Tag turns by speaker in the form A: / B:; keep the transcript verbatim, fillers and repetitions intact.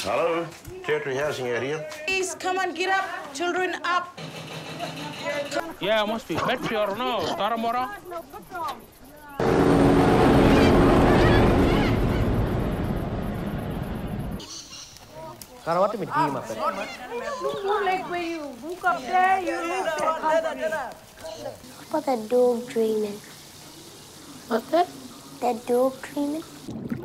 A: Hello, territory housing out here.
B: Please come and get up, children up.
C: Yeah, must be Metri or no, Taramora.
D: What
E: about that dog dreaming?
F: What's that?
E: That dog dreaming?